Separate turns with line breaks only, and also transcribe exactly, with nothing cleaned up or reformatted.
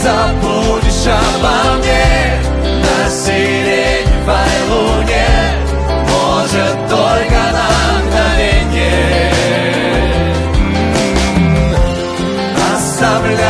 забудешь обо мне на сиреневой луне, может, только на мгновенье. Оставляй